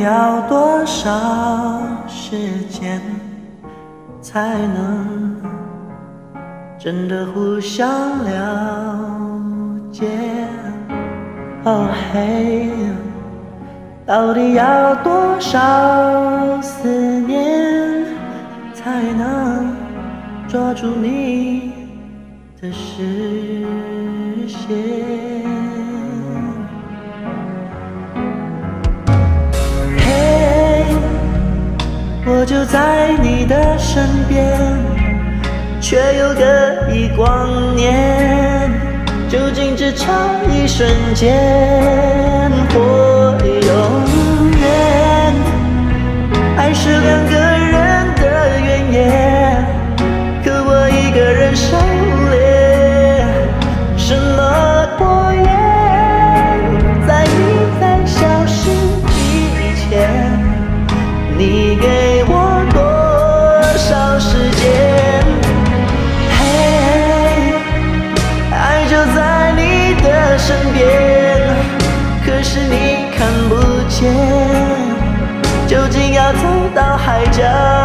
要多少时间才能真的互相了解？哦嘿，到底要多少思念才能抓住你的视线？我就在你的身边，却又隔一光年，究竟只差一瞬间或永远？爱是两个人的原野，可我一个人狩猎，什么多远？在你在消失以前，你给我多少时间？嘿，爱就在你的身边，可是你看不见，究竟要走到海角